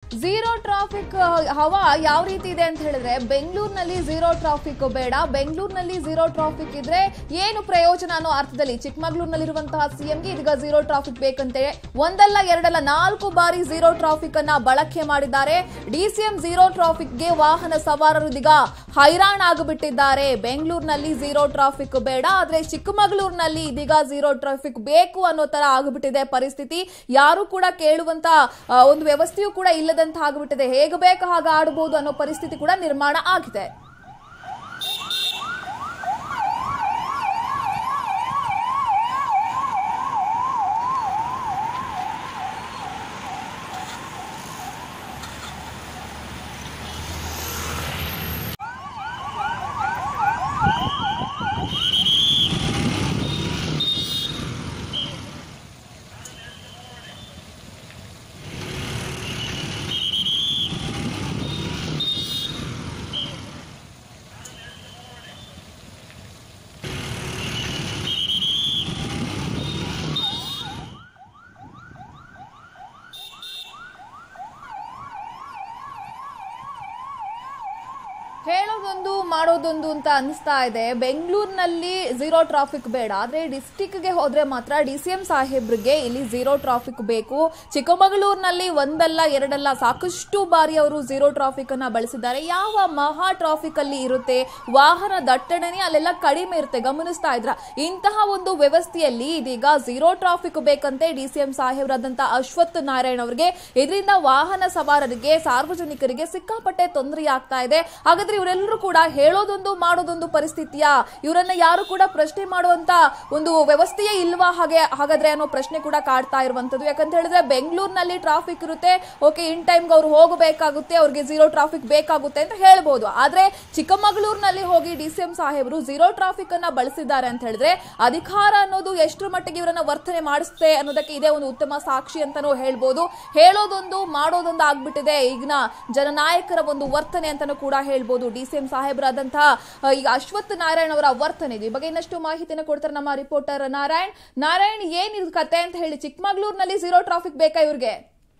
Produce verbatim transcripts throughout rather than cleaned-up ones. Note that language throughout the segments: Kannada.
ಝೀರೋ ಟ್ರಾಫಿಕ್ ಹವಾ ಯಾವ ರೀತಿ ಇದೆ ಅಂತ ಹೇಳಿದ್ರೆ ಬೆಂಗಳೂರಿನಲ್ಲಿ ಝೀರೋ ಟ್ರಾಫಿಕ್ ಬೇಡ, ಬೆಂಗಳೂರಿನಲ್ಲಿ ಝೀರೋ ಟ್ರಾಫಿಕ್ ಇದ್ರೆ ಏನು ಪ್ರಯೋಜನ ಅನ್ನೋ ಅರ್ಥದಲ್ಲಿ ಚಿಕ್ಕಮಗಳೂರಿನಲ್ಲಿರುವಂತಹ ಸಿಎಂಗೆ ಇದೀಗ ಝೀರೋ ಟ್ರಾಫಿಕ್ ಬೇಕಂತೆ ಒಂದಲ್ಲ ಎರಡಲ್ಲ ನಾಲ್ಕು ಬಾರಿ ಝೀರೋ ಟ್ರಾಫಿಕ್ ಅನ್ನ ಬಳಕೆ ಮಾಡಿದ್ದಾರೆ. ಡಿಸಿಎಂ ಝೀರೋ ಟ್ರಾಫಿಕ್ಗೆ ವಾಹನ ಸವಾರರು ಇದೀಗ ಹೈರಾಣ ಆಗಿಬಿಟ್ಟಿದ್ದಾರೆ. ಬೆಂಗಳೂರಿನಲ್ಲಿ ಝೀರೋ ಟ್ರಾಫಿಕ್ ಬೇಡ, ಆದ್ರೆ ಚಿಕ್ಕಮಗಳೂರಿನಲ್ಲಿ ಇದೀಗ ಝೀರೋ ಟ್ರಾಫಿಕ್ ಬೇಕು ಅನ್ನೋ ತರ ಆಗಿಬಿಟ್ಟಿದೆ ಪರಿಸ್ಥಿತಿ. ಯಾರು ಕೂಡ ಕೇಳುವಂತ ಒಂದು ವ್ಯವಸ್ಥೆಯೂ ಕೂಡ ಇಲ್ಲದಂತ ಆಗಿಬಿಟ್ಟಿದೆ. ಹೇಗೆ ಬೇಕು ಹಾಗೆ ಆಡಬಹುದು ಅನ್ನೋ ಪರಿಸ್ಥಿತಿ ಕೂಡ ನಿರ್ಮಾಣ ಆಗಿದೆ. ಹೇಳೋದೊಂದು ಮಾಡೋದೊಂದು ಅಂತ ಅನಿಸ್ತಾ ಇದೆ. ಬೆಂಗಳೂರಿನಲ್ಲಿ ಝೀರೋ ಟ್ರಾಫಿಕ್ ಬೇಡ, ಆದ್ರೆ ಡಿಸ್ಟಿಕ್ಗೆ ಹೋದ್ರೆ ಮಾತ್ರ ಡಿಸಿಎಂ ಸಾಹೇಬ್ರಿಗೆ ಇಲ್ಲಿ ಝೀರೋ ಟ್ರಾಫಿಕ್ ಬೇಕು. ಚಿಕ್ಕಮಗಳೂರಿನಲ್ಲಿ ಒಂದಲ್ಲ ಎರಡಲ್ಲ ಸಾಕಷ್ಟು ಬಾರಿ ಅವರು ಝೀರೋ ಟ್ರಾಫಿಕ್ ಅನ್ನ ಬಳಸಿದ್ದಾರೆ. ಯಾವ ಮಹಾ ಟ್ರಾಫಿಕ್ ಅಲ್ಲಿ ಇರುತ್ತೆ, ವಾಹನ ದಟ್ಟಣೆ ಅಲ್ಲೆಲ್ಲ ಕಡಿಮೆ ಇರುತ್ತೆ, ಗಮನಿಸ್ತಾ ಇದ್ರ. ಇಂತಹ ಒಂದು ವ್ಯವಸ್ಥೆಯಲ್ಲಿ ಇದೀಗ ಝೀರೋ ಟ್ರಾಫಿಕ್ ಬೇಕಂತೆ ಡಿಸಿಎಂ ಸಾಹೇಬ್ರಾದಂತ ಅಶ್ವಥ್ ನಾರಾಯಣ್ ಅವರಿಗೆ. ಇದರಿಂದ ವಾಹನ ಸವಾರರಿಗೆ ಸಾರ್ವಜನಿಕರಿಗೆ ಸಿಕ್ಕಾಪಟ್ಟೆ ತೊಂದರೆ ಆಗ್ತಾ ಇದೆ. ಹಾಗಾದ್ರೆ ಇವರೆಲ್ಲರೂ ಕೂಡ ಹೇಳೋದೊಂದು ಮಾಡೋದೊಂದು ಪರಿಸ್ಥಿತಿಯ, ಇವರನ್ನ ಯಾರು ಕೂಡ ಪ್ರಶ್ನೆ ಮಾಡುವಂತ ಒಂದು ವ್ಯವಸ್ಥೆಯೇ ಇಲ್ವಾ ಹಾಗೆ ಹಾಗಾದ್ರೆ ಅನ್ನೋ ಪ್ರಶ್ನೆ ಕೂಡ ಕಾಡ್ತಾ ಇರುವಂತದ್ದು. ಯಾಕಂತ ಹೇಳಿದ್ರೆ ಬೆಂಗಳೂರಿನಲ್ಲಿ ಟ್ರಾಫಿಕ್ ಇರುತ್ತೆ, ಓಕೆ ಇನ್ ಟೈಮ್ಗೆ ಅವ್ರು ಹೋಗಬೇಕಾಗುತ್ತೆ, ಅವ್ರಿಗೆ ಝೀರೋ ಟ್ರಾಫಿಕ್ ಬೇಕಾಗುತ್ತೆ ಅಂತ ಹೇಳ್ಬೋದು. ಆದ್ರೆ ಚಿಕ್ಕಮಗಳೂರಿನಲ್ಲಿ ಹೋಗಿ ಡಿಸಿಎಂ ಸಾಹೇಬರು ಝೀರೋ ಟ್ರಾಫಿಕ್ ಅನ್ನ ಬಳಸಿದ್ದಾರೆ ಅಂತ ಹೇಳಿದ್ರೆ ಅಧಿಕಾರ ಅನ್ನೋದು ಎಷ್ಟರ ಮಟ್ಟಿಗೆ ಇವರನ್ನ ವರ್ತನೆ ಮಾಡಿಸುತ್ತೆ ಅನ್ನೋದಕ್ಕೆ ಇದೇ ಒಂದು ಉತ್ತಮ ಸಾಕ್ಷಿ ಅಂತಾನೂ ಹೇಳ್ಬೋದು. ಹೇಳೋದೊಂದು ಮಾಡೋದೊಂದು ಆಗ್ಬಿಟ್ಟಿದೆ ಈಗಿನ ಜನನಾಯಕರ ಒಂದು ವರ್ತನೆ ಅಂತಾನೂ ಕೂಡ ಹೇಳ್ಬೋದು. ಡಿಸಿಎಂ ಸಾಹೇಬರಾದಂತಹ ಈಗ ಅಶ್ವಥ್ ನಾರಾಯಣ್ ಅವರ ವರ್ತನೆ ಈ ಬಗ್ಗೆ ಇನ್ನಷ್ಟು ಮಾಹಿತಿಯನ್ನು ಕೊಡ್ತಾರೆ ನಮ್ಮ ರಿಪೋರ್ಟರ್ ನಾರಾಯಣ್. ನಾರಾಯಣ್ ಏನ್ ಇದು ಕತೆ ಅಂತ ಹೇಳಿ, ಚಿಕ್ಕಮಗಳೂರಿನಲ್ಲಿ ಝೀರೋ ಟ್ರಾಫಿಕ್ ಬೇಕಾ ಇವ್ರಿಗೆ?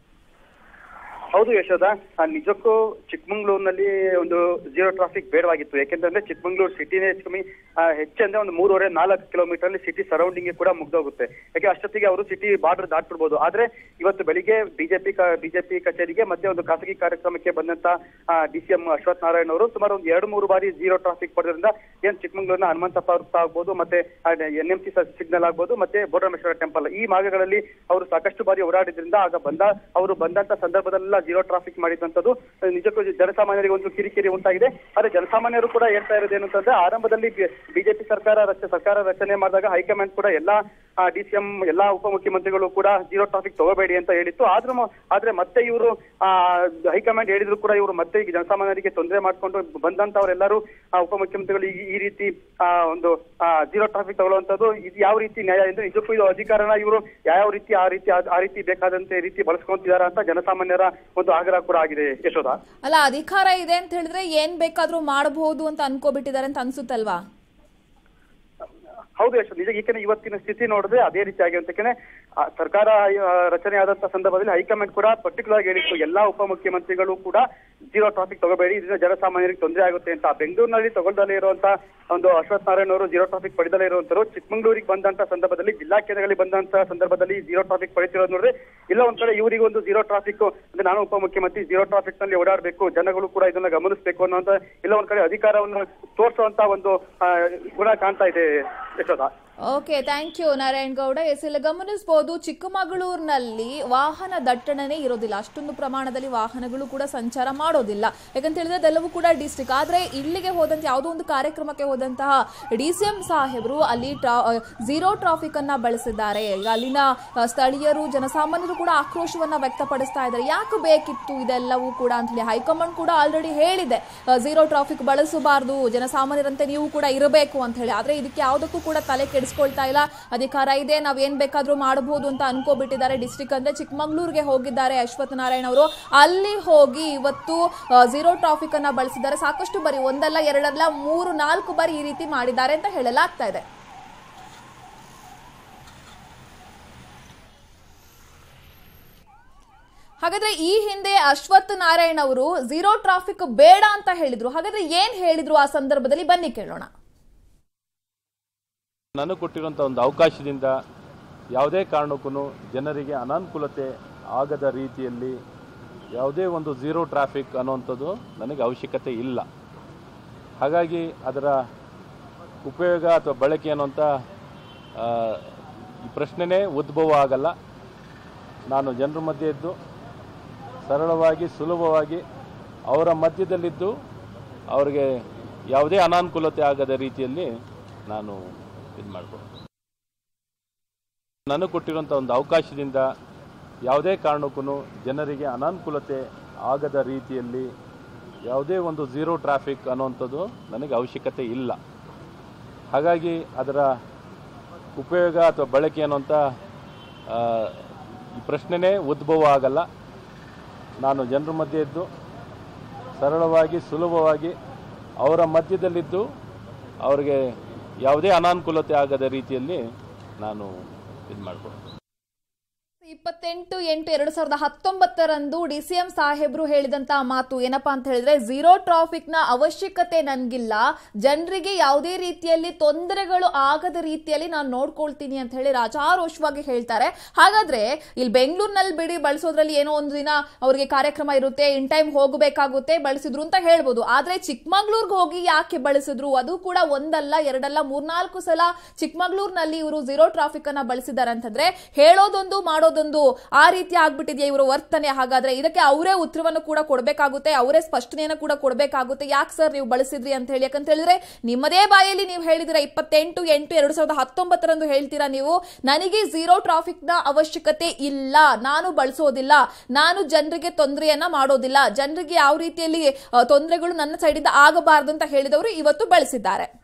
ಹೌದು ಯಶೋಧ, ನಿಜಕ್ಕೂ ಚಿಕ್ಕಮಂಗ್ಳೂರಿನಲ್ಲಿ ಒಂದು ಝೀರೋ ಟ್ರಾಫಿಕ್ ಬೇಡವಾಗಿತ್ತು. ಯಾಕೆಂತಂದ್ರೆ ಚಿಕ್ಕಮಂಗ್ಳೂರು ಸಿಟಿನೇ ಹೆಚ್ಚು ಕಮ್ಮಿ ಹೆಚ್ಚಂದ್ರೆ ಒಂದು ಮೂರುವರೆ ನಾಲ್ಕು ಕಿಲೋಮೀಟರ್ ಅಲ್ಲಿ ಸಿಟಿ ಸರೌಂಡಿಂಗ್ ಕೂಡ ಮುಗ್ದೋಗುತ್ತೆ. ಯಾಕೆ ಅಷ್ಟೊತ್ತಿಗೆ ಅವರು ಸಿಟಿ ಬಾರ್ಡರ್ ದಾಟ್ಬಿಡ್ಬೋದು. ಆದ್ರೆ ಇವತ್ತು ಬೆಳಿಗ್ಗೆ ಬಿಜೆಪಿ ಬಿಜೆಪಿ ಕಚೇರಿಗೆ ಮತ್ತೆ ಒಂದು ಖಾಸಗಿ ಕಾರ್ಯಕ್ರಮಕ್ಕೆ ಬಂದಂತ ಡಿಸಿಎಂ ಅಶ್ವಥ್ ನಾರಾಯಣ್ ಅವರು ಸುಮಾರು ಒಂದು ಎರಡು ಮೂರು ಬಾರಿ ಝೀರೋ ಟ್ರಾಫಿಕ್ ಪಡೆದ್ರಿಂದ ಏನ್ ಚಿಕ್ಕಮಂಗ್ಳೂರಿನ ಹನುಮಂತಪ್ಪ ವೃತ್ತ ಆಗ್ಬೋದು, ಮತ್ತೆ ಎನ್ ಎಂ ಸಿ ಸಿಗ್ನಲ್ ಆಗ್ಬೋದು, ಮತ್ತೆ ಬೋಡರಾಮೇಶ್ವರ ಟೆಂಪಲ್ ಈ ಮಾರ್ಗಗಳಲ್ಲಿ ಅವರು ಸಾಕಷ್ಟು ಬಾರಿ ಓಡಾಡಿದ್ರಿಂದ ಆಗ ಬಂದ ಅವರು ಬಂದಂತ ಸಂದರ್ಭದಲ್ಲ ಝೀರೋ ಟ್ರಾಫಿಕ್ ಮಾಡಿದಂತದ್ದು ನಿಜಕ್ಕೂ ಜನಸಾಮಾನ್ಯರಿಗೆ ಒಂದು ಕಿರಿಕಿರಿ ಉಂಟಾಗಿದೆ. ಆದ್ರೆ ಜನಸಾಮಾನ್ಯರು ಕೂಡ ಹೇಳ್ತಾ ಇರೋದು ಏನು ಅಂತಂದ್ರೆ ಆರಂಭದಲ್ಲಿ ಬಿಜೆಪಿ ಸರ್ಕಾರ ಸರ್ಕಾರ ರಚನೆ ಮಾಡಿದಾಗ ಹೈಕಮಾಂಡ್ ಕೂಡ ಎಲ್ಲಾ ಡಿಸಿಎಂ ಎಲ್ಲಾ ಉಪಮುಖ್ಯಮಂತ್ರಿಗಳು ಕೂಡ ಝೀರೋ ಟ್ರಾಫಿಕ್ ತಗೋಬೇಡಿ ಅಂತ ಹೇಳಿತ್ತು. ಆದ್ರೂ ಆದ್ರೆ ಮತ್ತೆ ಇವರು ಆ ಹೈಕಮಾಂಡ್ ಹೇಳಿದ್ರು ಕೂಡ ಇವರು ಮತ್ತೆ ಈಗ ಜನಸಾಮಾನ್ಯರಿಗೆ ತೊಂದರೆ ಮಾಡ್ಕೊಂಡು ಬಂದಂತವರೆಲ್ಲರೂ ಉಪಮುಖ್ಯಮಂತ್ರಿಗಳು ಈ ರೀತಿ ಆ ಒಂದು ಝೀರೋ ಟ್ರಾಫಿಕ್ ತಗೊಳ್ಳುವಂತದ್ದು ಇದು ಯಾವ ರೀತಿ ನ್ಯಾಯ ಎಂದು ನಿಜಕ್ಕೂ ಇದು ಅಧಿಕಾರನ ಇವರು ಯಾವ ರೀತಿ ಆ ರೀತಿ ಆ ರೀತಿ ಬೇಕಾದಂತೆ ರೀತಿ ಬಳಸ್ಕೊಂತಿದಾರ ಅಂತ ಜನಸಾಮಾನ್ಯರ ಒಂದು ಆಗ್ರಹ ಕೂಡ ಆಗಿದೆ ಯಶೋಧ. ಅಲ್ಲ, ಅಧಿಕಾರ ಇದೆ ಅಂತ ಹೇಳಿದ್ರೆ ಏನ್ ಬೇಕಾದ್ರೂ ಮಾಡಬಹುದು ಅಂತ ಅನ್ಕೋಬಿಟ್ಟಿದ್ದಾರೆ ಅಂತ ಅನ್ಸುತ್ತಲ್ವಾ? ಹೌದು ಯಶೋಧ, ನಿಜ. ಏಕೆಂದ್ರೆ ಇವತ್ತಿನ ಸ್ಥಿತಿ ನೋಡಿದ್ರೆ ಅದೇ ರೀತಿ ಆಗಿರುತ್ತೆ. ಸರ್ಕಾರ ರಚನೆ ಆದಂತ ಸಂದರ್ಭದಲ್ಲಿ ಹೈಕಮಾಂಡ್ ಕೂಡ ಪರ್ಟಿಕ್ಯುಲರ್ ಆಗಿ ಹೇಳಿತ್ತು ಎಲ್ಲಾ ಉಪಮುಖ್ಯಮಂತ್ರಿಗಳು ಕೂಡ ಝೀರೋ ಟ್ರಾಫಿಕ್ ತಗೋಬೇಡಿ, ಇದರಿಂದ ಜನಸಾಮಾನ್ಯರಿಗೆ ತೊಂದರೆ ಆಗುತ್ತೆ ಅಂತ. ಬೆಂಗಳೂರಿನಲ್ಲಿ ತಗೊಳ್ದಲೇ ಇರುವಂತ ಒಂದು ಅಶ್ವಥ್ ನಾರಾಯಣ್ ಅವರು ಝೀರೋ ಟ್ರಾಫಿಕ್ ಪಡೆದಲೇ ಇರುವಂತರು ಚಿಕ್ಕಮಂಗ್ಳೂರಿಗೆ ಬಂದಂತ ಸಂದರ್ಭದಲ್ಲಿ ಜಿಲ್ಲಾ ಕೇಂದ್ರಗಳಿಗೆ ಬಂದಂತ ಸಂದರ್ಭದಲ್ಲಿ ಝೀರೋ ಟ್ರಾಫಿಕ್ ಪಡಿತಿರೋದು ನೋಡ್ರಿ. ಇಲ್ಲ ಒಂದ್ ಕಡೆ ಇವರಿಗೆ ಒಂದು ಝೀರೋ ಟ್ರಾಫಿಕ್ ಅಂದ್ರೆ ನಾನು ಉಪಮುಖ್ಯಮಂತ್ರಿ ಝೀರೋ ಟ್ರಾಫಿಕ್ ನಲ್ಲಿ ಓಡಾಡಬೇಕು, ಜನಗಳು ಕೂಡ ಇದನ್ನ ಗಮನಿಸಬೇಕು ಅನ್ನೋಂತ ಇಲ್ಲ ಒಂದ್ ಕಡೆ ಅಧಿಕಾರವನ್ನು ತೋರಿಸುವಂತ ಒಂದು ಗುಣ ಕಾಣ್ತಾ ಇದೆ Yashodha. Okay, thank you Narayan Gowda. Yes ಇಲ್ಲಿ ಗಮನಿಸಬಹುದು, ಚಿಕ್ಕಮಗಳೂರಿನಲ್ಲಿ ವಾಹನ ದಟ್ಟಣೆ ಇರೋದಿಲ್ಲ, ಅಷ್ಟೊಂದು ಪ್ರಮಾಣದಲ್ಲಿ ವಾಹನಗಳು ಕೂಡ ಸಂಚಾರ ಮಾಡೋದಿಲ್ಲ. ಯಾಕಂತ ಹೇಳಿದ್ರೆ ಅದೆಲ್ಲವೂ ಕೂಡ ಡಿಸ್ಟ್ರಿಕ್ಟ್. ಆದ್ರೆ ಇಲ್ಲಿಗೆ ಹೋದಂತ ಯಾವುದೋ ಒಂದು ಕಾರ್ಯಕ್ರಮಕ್ಕೆ ಹೋದಂತಹ ಡಿಸಿಎಂ ಸಾಹೇಬರು ಅಲ್ಲಿ ಝೀರೋ ಟ್ರಾಫಿಕ್ ಅನ್ನ ಬಳಸಿದ್ದಾರೆ. ಈಗ ಅಲ್ಲಿನ ಸ್ಥಳೀಯರು ಜನಸಾಮಾನ್ಯರು ಕೂಡ ಆಕ್ರೋಶವನ್ನ ವ್ಯಕ್ತಪಡಿಸ್ತಾ ಇದ್ದಾರೆ. ಯಾಕೆ ಬೇಕಿತ್ತು ಇದೆಲ್ಲವೂ ಕೂಡ ಅಂತ ಹೇಳಿ ಹೈಕಮಾಂಡ್ ಕೂಡ ಆಲ್ರೆಡಿ ಹೇಳಿದೆ ಝೀರೋ ಟ್ರಾಫಿಕ್ ಬಳಸಬಾರ್ದು, ಜನಸಾಮಾನ್ಯರಂತೆ ನೀವು ಕೂಡ ಇರಬೇಕು ಅಂತ ಹೇಳಿ. ಆದ್ರೆ ಇದಕ್ಕೆ ಯಾವುದಕ್ಕೂ ಕೂಡ ತಲೆ ಕೆಡಿಸ್ಕೊಳ್ತಾ ಇಲ್ಲ. ಅಧಿಕಾರ ಇದೆ, ನಾವ್ ಏನ್ ಬೇಕಾದ್ರೂ ಮಾಡಬಹುದು ಅಂತ ಅನ್ಕೋಬಿಟ್ಟಿದ್ದಾರೆ. ಡಿಸ್ಟ್ರಿಕ್ಟ್ ಅಂದ್ರೆ ಚಿಕ್ಕಮಗಳೂರಿಗೆ ಹೋಗಿದ್ದಾರೆ ಅಶ್ವಥ್ ನಾರಾಯಣ್ ಅವರು. ಅಲ್ಲಿ ಹೋಗಿ ಇವತ್ತು ಝೀರೋ ಟ್ರಾಫಿಕ್ ಅನ್ನ ಬಳಸಿದ್ದಾರೆ. ಸಾಕಷ್ಟು ಬಾರಿ, ಒಂದಲ್ಲ ಎರಡಲ್ಲ ಮೂರು ನಾಲ್ಕು ಬಾರಿ ಈ ರೀತಿ ಮಾಡಿದ್ದಾರೆ ಅಂತ ಹೇಳಲಾಗ್ತಾ ಇದೆ. ಹಾಗಾದ್ರೆ ಈ ಹಿಂದೆ ಅಶ್ವಥ್ ನಾರಾಯಣ್ ಅವರು ಝೀರೋ ಟ್ರಾಫಿಕ್ ಬೇಡ ಅಂತ ಹೇಳಿದ್ರು. ಹಾಗಾದ್ರೆ ಏನ್ ಹೇಳಿದ್ರು ಆ ಸಂದರ್ಭದಲ್ಲಿ, ಬನ್ನಿ ಕೇಳೋಣ. ನಾನು ಕೊಟ್ಟಿರುವಂಥ ಒಂದು ಅವಕಾಶದಿಂದ ಯಾವುದೇ ಕಾರಣಕ್ಕೂ ಜನರಿಗೆ ಅನಾನುಕೂಲತೆ ಆಗದ ರೀತಿಯಲ್ಲಿ ಯಾವುದೇ ಒಂದು ಝೀರೋ ಟ್ರಾಫಿಕ್ ಅನ್ನುವಂಥದ್ದು ನನಗೆ ಅವಶ್ಯಕತೆ ಇಲ್ಲ. ಹಾಗಾಗಿ ಅದರ ಉಪಯೋಗ ಅಥವಾ ಬಳಕೆ ಅನ್ನುವಂಥ ಪ್ರಶ್ನೆನೇ ಉದ್ಭವ ಆಗಲ್ಲ. ನಾನು ಜನರ ಮಧ್ಯೆ ಇದ್ದು ಸರಳವಾಗಿ ಸುಲಭವಾಗಿ ಅವರ ಮಧ್ಯದಲ್ಲಿದ್ದು ಅವರಿಗೆ ಯಾವುದೇ ಅನಾನುಕೂಲತೆ ಆಗದ ರೀತಿಯಲ್ಲಿ ನಾನು ಇದು ಮಾಡ್ಬೋದು. ನಾನು ಕೊಟ್ಟಿರುವಂಥ ಒಂದು ಅವಕಾಶದಿಂದ ಯಾವುದೇ ಕಾರಣಕ್ಕೂ ಜನರಿಗೆ ಅನಾನುಕೂಲತೆ ಆಗದ ರೀತಿಯಲ್ಲಿ ಯಾವುದೇ ಒಂದು ಝೀರೋ ಟ್ರಾಫಿಕ್ ಅನ್ನುವಂಥದ್ದು ನನಗೆ ಅವಶ್ಯಕತೆ ಇಲ್ಲ. ಹಾಗಾಗಿ ಅದರ ಉಪಯೋಗ ಅಥವಾ ಬಳಕೆ ಅನ್ನುವಂಥ ಪ್ರಶ್ನೆನೇ ಉದ್ಭವ ಆಗಲ್ಲ. ನಾನು ಜನರ ಮಧ್ಯೆ ಇದ್ದು ಸರಳವಾಗಿ ಸುಲಭವಾಗಿ ಅವರ ಮಧ್ಯದಲ್ಲಿದ್ದು ಅವರಿಗೆ ಯಾವುದೇ ಅನಾನುಕೂಲತೆ ಆಗದ ರೀತಿಯಲ್ಲಿ ನಾನು ಇದು ಮಾಡ್ಬೋದು. ಇಪ್ಪತ್ತೆಂಟು ಎಂಟು ಎರಡು ಸಾವಿರದ ಹತ್ತೊಂಬತ್ತರಂದು ಡಿಸಿಎಂ ಸಾಹೇಬ್ರು ಹೇಳಿದಂತಹ ಮಾತು ಏನಪ್ಪಾ ಅಂತ ಹೇಳಿದ್ರೆ, ಝೀರೋ ಟ್ರಾಫಿಕ್ ನ ಅವಶ್ಯಕತೆ ನನ್ಗಿಲ್ಲ, ಜನರಿಗೆ ಯಾವುದೇ ರೀತಿಯಲ್ಲಿ ತೊಂದರೆಗಳು ಆಗದ ರೀತಿಯಲ್ಲಿ ನಾನು ನೋಡ್ಕೊಳ್ತೀನಿ ಅಂತ ಹೇಳಿ ರಾಜಾರೋಷವಾಗಿ ಹೇಳ್ತಾರೆ. ಹಾಗಾದ್ರೆ ಇಲ್ಲಿ ಬೆಂಗಳೂರಿನಲ್ಲಿ ಬಿಡಿ ಬಳಸೋದ್ರಲ್ಲಿ ಏನೋ ಒಂದು ದಿನ ಅವರಿಗೆ ಕಾರ್ಯಕ್ರಮ ಇರುತ್ತೆ, ಇನ್ ಟೈಮ್ ಹೋಗಬೇಕಾಗುತ್ತೆ, ಬಳಸಿದ್ರು ಅಂತ ಹೇಳ್ಬೋದು. ಆದ್ರೆ ಚಿಕ್ಕಮಗಳೂರ್ಗೆ ಹೋಗಿ ಯಾಕೆ ಬಳಸಿದ್ರು, ಅದು ಕೂಡ ಒಂದಲ್ಲ ಎರಡಲ್ಲ ಮೂರ್ನಾಲ್ಕು ಸಲ ಚಿಕ್ಕಮಗಳೂರಿನಲ್ಲಿ ಇವರು ಝೀರೋ ಟ್ರಾಫಿಕ್ ಅನ್ನ ಬಳಸಿದ್ದಾರೆ ಅಂತಂದ್ರೆ ಹೇಳೋದೊಂದು ಮಾಡೋದೊಂದು ಆ ರೀತಿ ಆಗ್ಬಿಟ್ಟಿದೆಯಾ ಇವರ ವರ್ತನೆ. ಹಾಗಾದ್ರೆ ಇದಕ್ಕೆ ಅವರೇ ಉತ್ತರವನ್ನು ಕೂಡ ಕೊಡಬೇಕಾಗುತ್ತೆ, ಅವರೇ ಸ್ಪಷ್ಟನೆಯನ್ನು ಕೂಡ ಕೊಡಬೇಕಾಗುತ್ತೆ. ಯಾಕೆ ಸರ್ ನೀವು ಬಳಸಿದ್ರಿ ಅಂತ ಹೇಳಿ, ಯಾಕಂತ ಹೇಳಿದ್ರೆ ನಿಮ್ಮದೇ ಬಾಯಲ್ಲಿ ನೀವು ಹೇಳಿದಿರಾ, ಇಪ್ಪತ್ತೆಂಟು ಎಂಟು ಎರಡ್ ಸಾವಿರದ ಹತ್ತೊಂಬತ್ತರಂದು ಹೇಳ್ತೀರಾ ನೀವು, ನನಗೆ ಝೀರೋ ಟ್ರಾಫಿಕ್ ನ ಅವಶ್ಯಕತೆ ಇಲ್ಲ, ನಾನು ಬಳಸೋದಿಲ್ಲ, ನಾನು ಜನರಿಗೆ ತೊಂದರೆಯನ್ನ ಮಾಡೋದಿಲ್ಲ, ಜನರಿಗೆ ಯಾವ ರೀತಿಯಲ್ಲಿ ತೊಂದರೆಗಳು ನನ್ನ ಸೈಡಿಂದ ಆಗಬಾರದು ಅಂತ ಹೇಳಿದವರು ಇವತ್ತು ಬಳಸಿದ್ದಾರೆ.